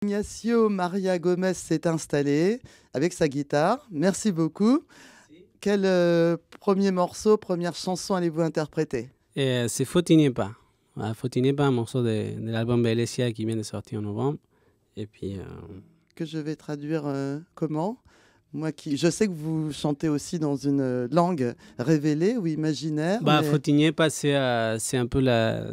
Ignacio Maria Gomez s'est installé avec sa guitare. Merci beaucoup. Merci. Quel premier morceau, première chanson allez-vous interpréter? C'est Fotiniepa. Fotiniepa, un morceau de l'album Bellesia qui vient de sortir en novembre. Et puis, que je vais traduire comment? Moi je sais que vous chantez aussi dans une langue révélée ou imaginaire. Fotiniepa, c'est un peu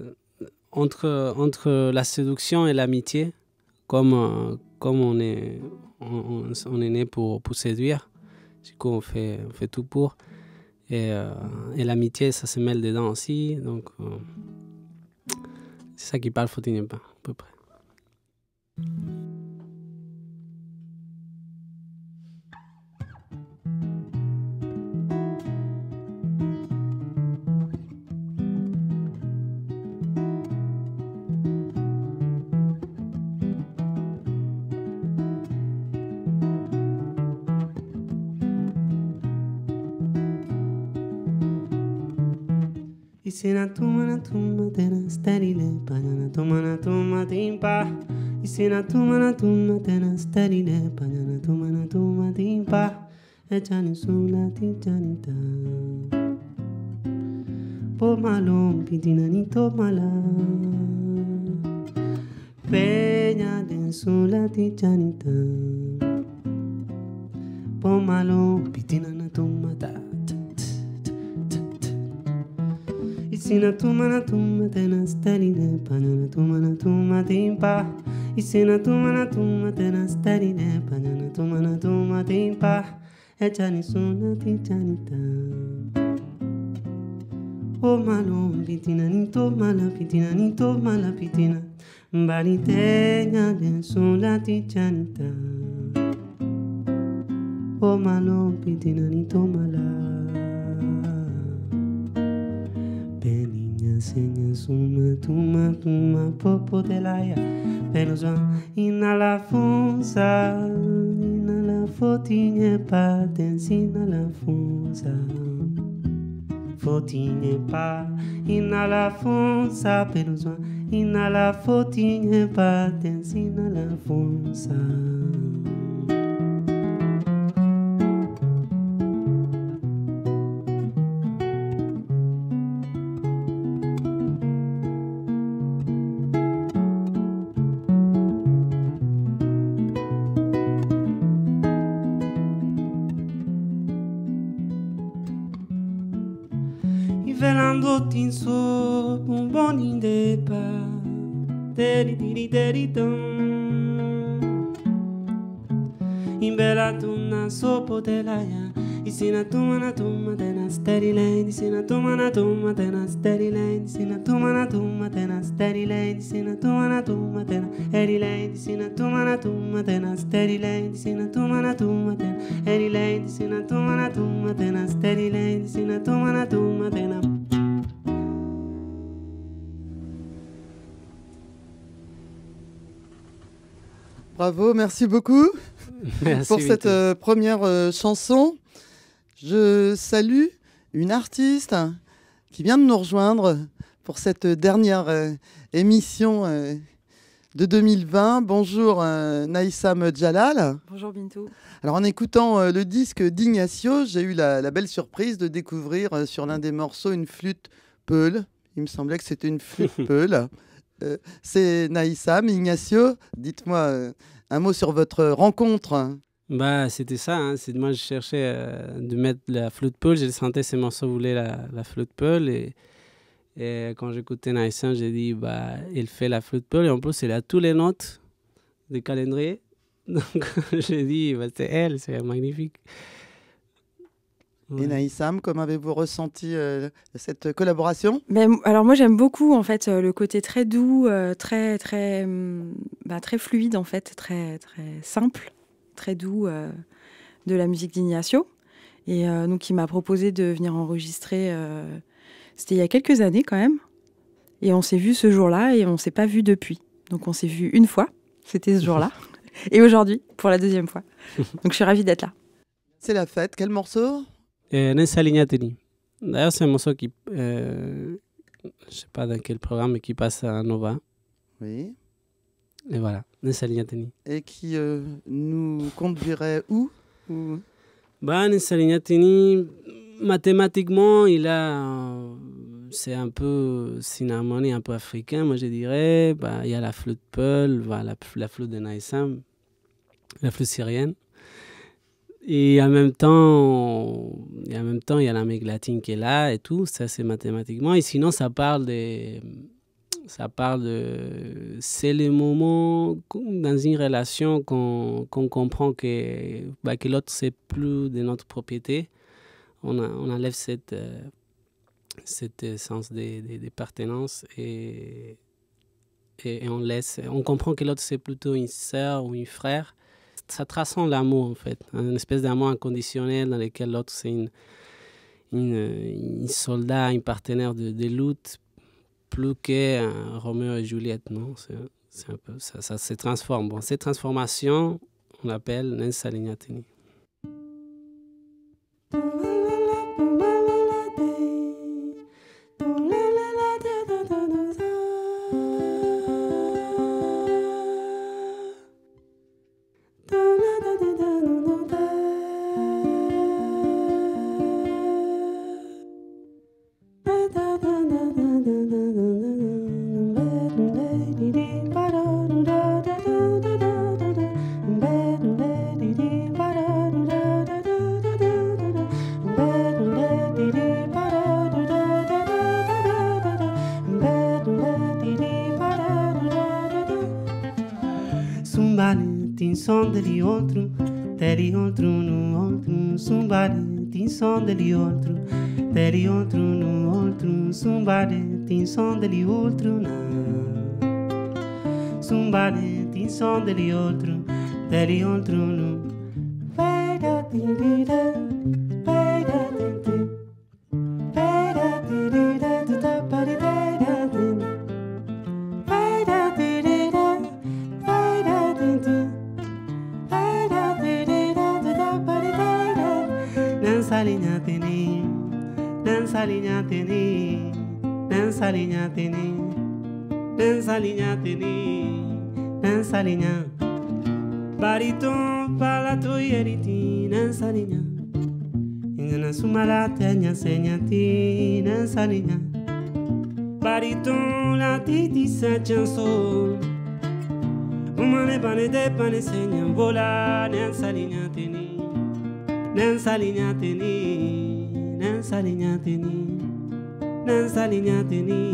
entre la séduction et l'amitié. Comme on est né pour séduire, du coup on fait tout pour. Et l'amitié, ça se mêle dedans aussi. Donc c'est ça qui parle Fotiniepa, à peu près. Isina tuma tena sterile panana tuma timpa. Isina tuma tena sterile panana tuma timpa. Echani sulla tijanita. Po malom pitina ni tomala. Peña den sulla tijanita. Po malom pitina na tomata. Isina tuma tena sterile panana tuma timpa. Isina tuma tena sterile panana tuma timpa. Echani sulla tijanita. O malom pitina ni tomala pitina. Baliteña den sulla tijanita. O malom pitina ni tomala. Seña suma tuma popo de laia. Penusa inala funza. Inala fotinha pa tensina la funza. Fotinha pa inala funza. Penusa inala fotinha pa tensina la funza. Velando tinso un bonin de pa deri in bella tunna sopo de la ya. Isina tuma tena sterile. Isina tuma tena sterile. Isina tuma tena sterile. Isina tuma tena erile. Isina tuma tena sterile. Isina tuma tena erile. Isina tuma tena sterile. Isina tuma tena. Bravo, merci beaucoup. Merci pour cette première chanson. Je salue une artiste qui vient de nous rejoindre pour cette dernière émission de 2020. Bonjour Naïsam Djalal. Bonjour Bintou. Alors en écoutant le disque d'Ignacio, j'ai eu la belle surprise de découvrir sur l'un des morceaux une flûte peul. Il me semblait que c'était une flûte peul. C'est Naïsam, Ignacio. Dites-moi un mot sur votre rencontre. C'était ça. Hein. Moi, je cherchais de mettre la flûte peul. J'ai sentais ces morceaux voulaient la flûte peul. Et quand j'écoutais Naïsam, j'ai dit, il fait la flûte peul. Et en plus, il a toutes les notes du calendrier. Donc, j'ai dit, c'est elle, c'est magnifique. Et Naïsam, comment avez-vous ressenti cette collaboration? Alors moi j'aime beaucoup en fait le côté très doux, très fluide en fait, très simple, très doux de la musique d'Ignacio. Et donc il m'a proposé de venir enregistrer. C'était il y a quelques années quand même. Et on s'est vu ce jour-là et on s'est pas vu depuis. Donc on s'est vu une fois, c'était ce jour-là, et aujourd'hui pour la deuxième fois. Donc je suis ravie d'être là. C'est la fête. Quel morceau? Nessa Lignatini. D'ailleurs, c'est un morceau qui, je ne sais pas dans quel programme, mais qui passe à Nova. Oui. Et voilà. Nsalignateni. Et qui nous conduirait où? Nsalignateni, mathématiquement, c'est un peu une harmonie un peu africaine, moi je dirais. Il y a la flûte Peul, la flûte de Naïsam, la flûte syrienne. Et en même temps, il y a l'Amérique latine qui est là et tout. Ça, c'est mathématiquement. Et sinon, c'est le moment dans une relation qu'on comprend que l'autre, c'est plus de notre propriété. On enlève cet sens d'appartenance et on comprend que l'autre, c'est plutôt une sœur ou un frère. Ça transcende l'amour, en fait. Une espèce d'amour inconditionnel dans lequel l'autre, c'est une soldat, un partenaire de lutte, plus qu'un Roméo et Juliette, non? C'est un peu, ça se transforme. Bon, cette transformation, on l'appelle Nsalignateni. Tem som dele outro no outro. Somebody tem som dele outro no outro. Somebody tem som dele outro não. Somebody tem som dele outro no. Vai da dirida, vai da dirida, vai da dirida, tu tá para vai da dirida, vai da dirida, vai da dirida. Nsalignateni, Nsalignateni, Nsalignateni, Nsalignateni, Nsaligna. Bariton palato yeriti, Nsaligna. Ingana sumalate nyasenyati, Nsaligna. Bariton la titi sa chanson. Umane pane de pane senyam vola, Nsalignateni. Nsalignateni, Nsalignateni, Nsalignateni.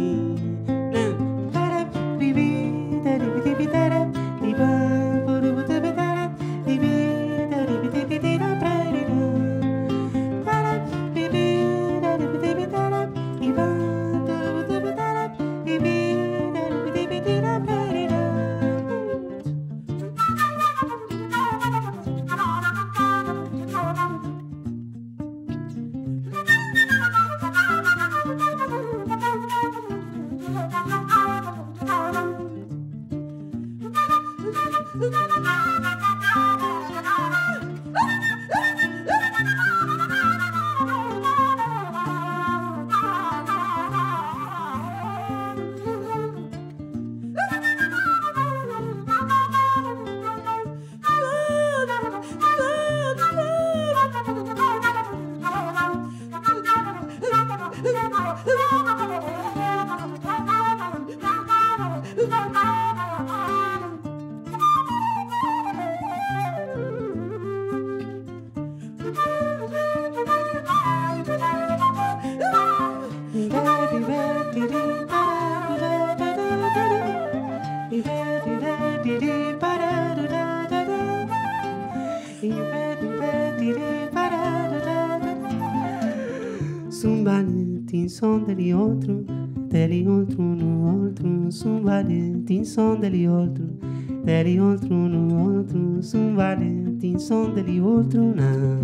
Somebody tem som dele outro no outro. Somebody tem som dele outro no outro. Somebody tem som dele outro não.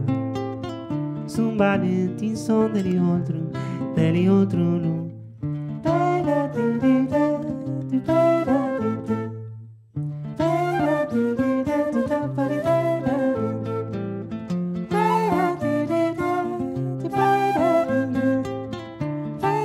Somebody tem som dele outro no.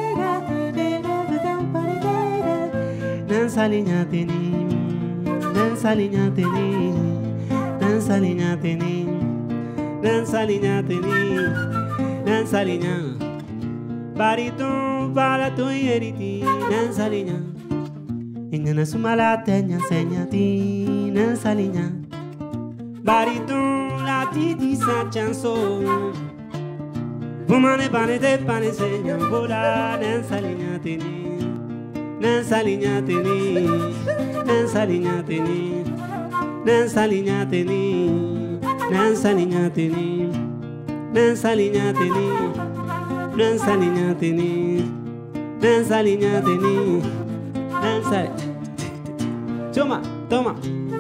Nsalignateni, dança linha teni, dança linha teni, dança linha teni, dança linha. Bariton para tu yeriti, dança linha. Engana sumala tenya senyati, dança linha. Bariton la titi sa chanson. Bumane pane te pane segna vola, dança linha teni, dança linha teni, dança linha teni, dança linha teni, dança linha teni, dança linha teni, dança linha teni, dança linha teni, dança. Toma, toma.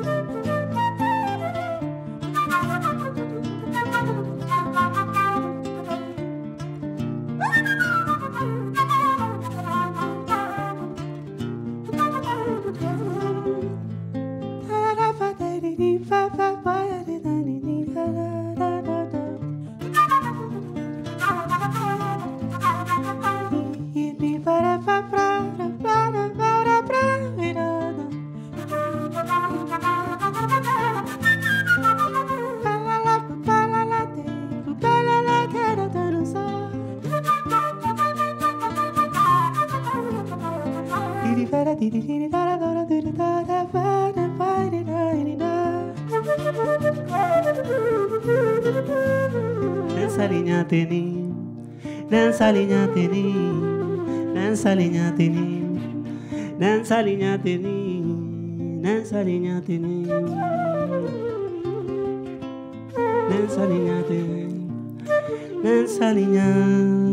Dança linha teni, dança linha teni, dança linha teni, dança linha teni, dança linha teni, dança linha teni, dança linha.